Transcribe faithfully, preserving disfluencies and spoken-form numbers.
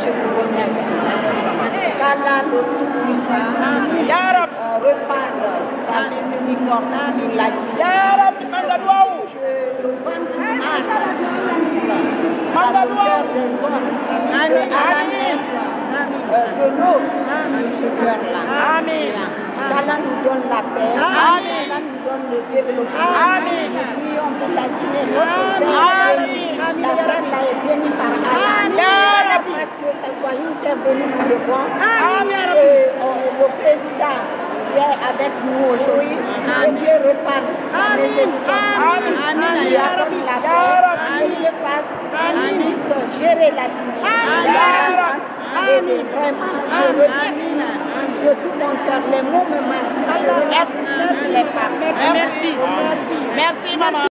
je vous remercie. Qu'Allah le Tout-Puissant reparte sa miséricorde sur la Guinée. Que le vent du mal qui souffle dans le cœur des hommes, que Allah mette de l'eau sur ce cœur-là. Qu'Allah nous donne la paix, qu'Allah nous donne le développement. Nous prions pour la Guinée, notre terre. La terre là est bénie par Allah. Parce que ce soit une terre bénie par le bon. Le président qui est avec nous aujourd'hui, que Dieu reparte sa miséricorde. Il lui accorde la paix, que Dieu fasse, qu'il puisse gérer la Guinée. Et vraiment, je remercie de tout mon cœur. Les mots me manquent. Je remercie les femmes. Merci. Merci, maman.